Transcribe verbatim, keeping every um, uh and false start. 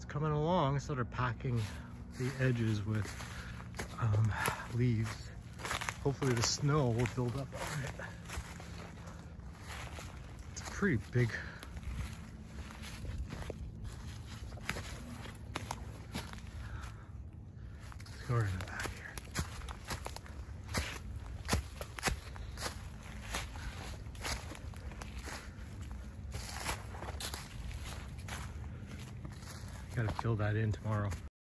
coming along, so they're packing the edges with um, leaves. Hopefully the snow will build up on it. It's pretty big. Let's go right in the back here. Gotta fill that in tomorrow.